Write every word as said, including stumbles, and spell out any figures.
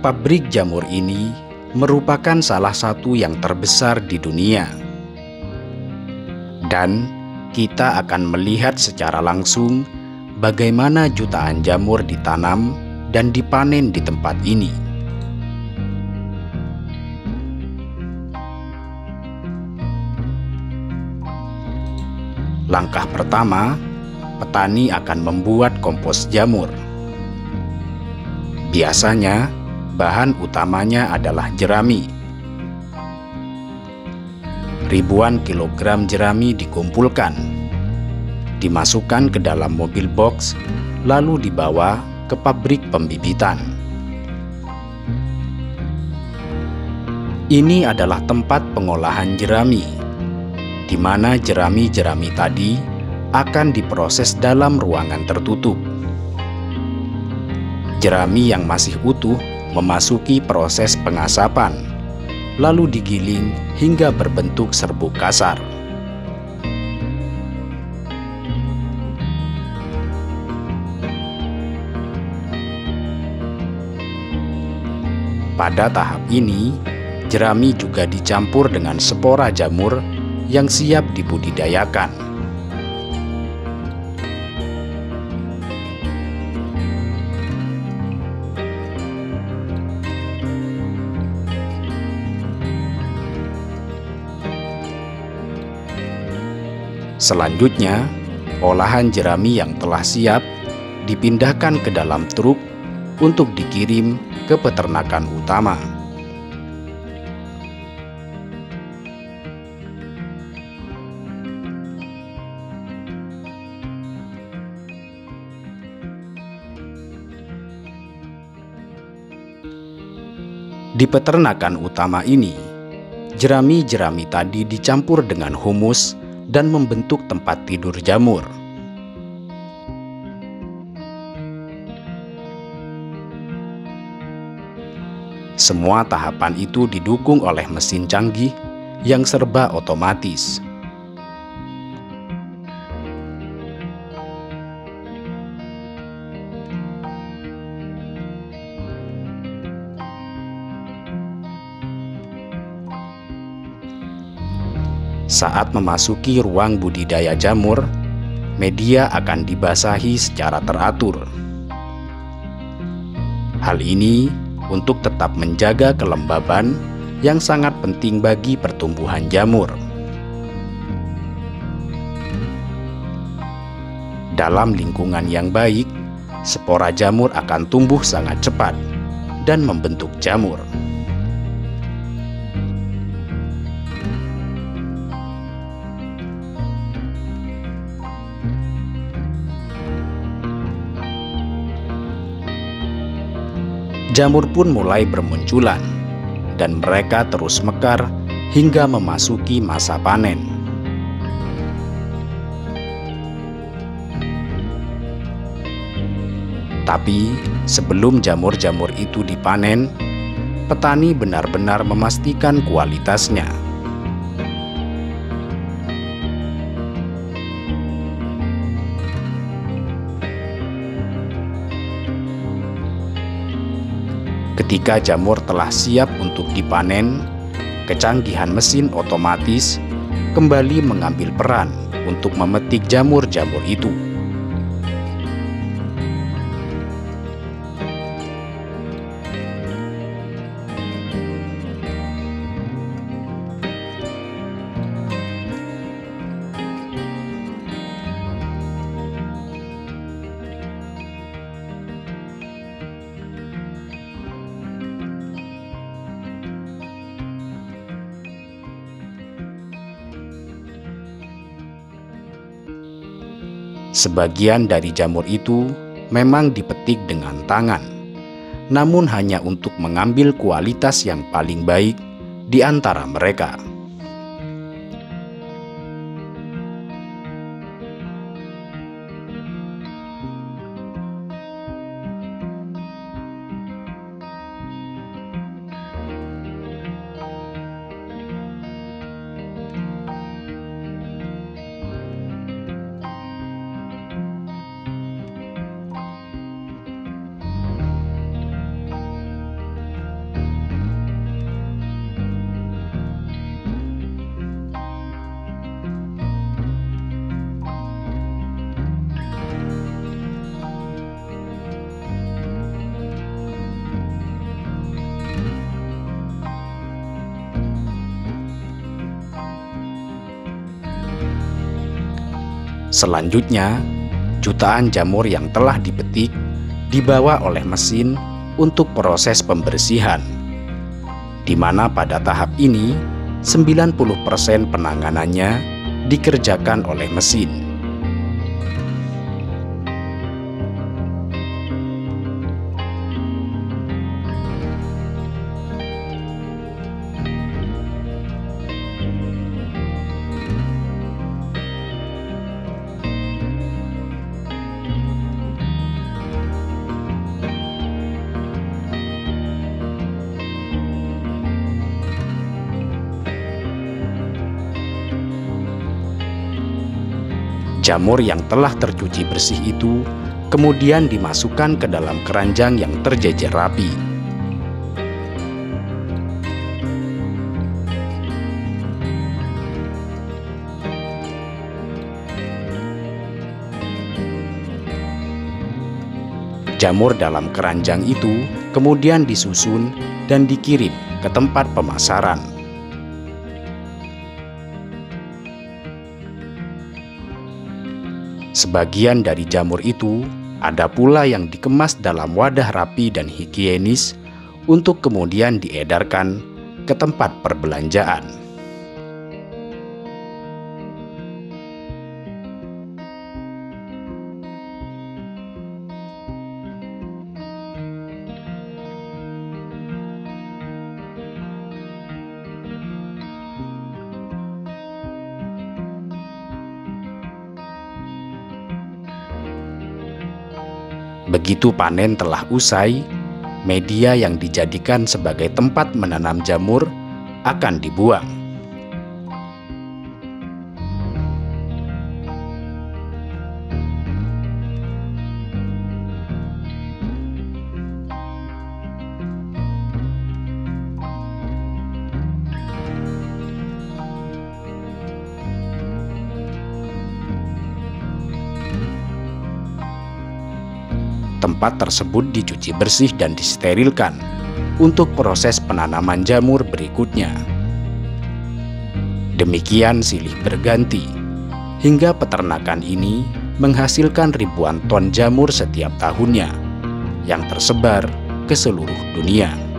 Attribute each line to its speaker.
Speaker 1: Pabrik jamur ini merupakan salah satu yang terbesar di dunia. Dan kita akan melihat secara langsung bagaimana jutaan jamur ditanam dan dipanen di tempat ini. Langkah pertama, petani akan membuat kompos jamur. Biasanya, bahan utamanya adalah jerami. Ribuan kilogram jerami dikumpulkan, dimasukkan ke dalam mobil box, lalu dibawa ke pabrik pembibitan. Ini adalah tempat pengolahan jerami, di mana jerami-jerami tadi akan diproses dalam ruangan tertutup. Jerami yang masih utuh memasuki proses pengasapan, lalu digiling hingga berbentuk serbuk kasar. Pada tahap ini, jerami juga dicampur dengan spora jamur yang siap dibudidayakan. Selanjutnya, olahan jerami yang telah siap dipindahkan ke dalam truk untuk dikirim ke peternakan utama. Di peternakan utama ini, jerami-jerami tadi dicampur dengan humus dan membentuk tempat tidur jamur. Semua tahapan itu didukung oleh mesin canggih yang serba otomatis. Saat memasuki ruang budidaya jamur, media akan dibasahi secara teratur. Hal ini untuk tetap menjaga kelembaban yang sangat penting bagi pertumbuhan jamur. Dalam lingkungan yang baik, spora jamur akan tumbuh sangat cepat dan membentuk jamur. Jamur pun mulai bermunculan, dan mereka terus mekar hingga memasuki masa panen. Tapi sebelum jamur-jamur itu dipanen, petani benar-benar memastikan kualitasnya. Ketika jamur telah siap untuk dipanen, kecanggihan mesin otomatis kembali mengambil peran untuk memetik jamur-jamur itu. Sebagian dari jamur itu memang dipetik dengan tangan, namun hanya untuk mengambil kualitas yang paling baik di antara mereka. Selanjutnya, jutaan jamur yang telah dipetik dibawa oleh mesin untuk proses pembersihan, di mana pada tahap ini sembilan puluh persen penanganannya dikerjakan oleh mesin. Jamur yang telah tercuci bersih itu kemudian dimasukkan ke dalam keranjang yang terjejer rapi. Jamur dalam keranjang itu kemudian disusun dan dikirim ke tempat pemasaran. Sebagian dari jamur itu ada pula yang dikemas dalam wadah rapi dan higienis untuk kemudian diedarkan ke tempat perbelanjaan. Begitu panen telah usai, media yang dijadikan sebagai tempat menanam jamur akan dibuang. Tempat tersebut dicuci bersih dan disterilkan untuk proses penanaman jamur berikutnya. Demikian silih berganti, hingga peternakan ini menghasilkan ribuan ton jamur setiap tahunnya yang tersebar ke seluruh dunia.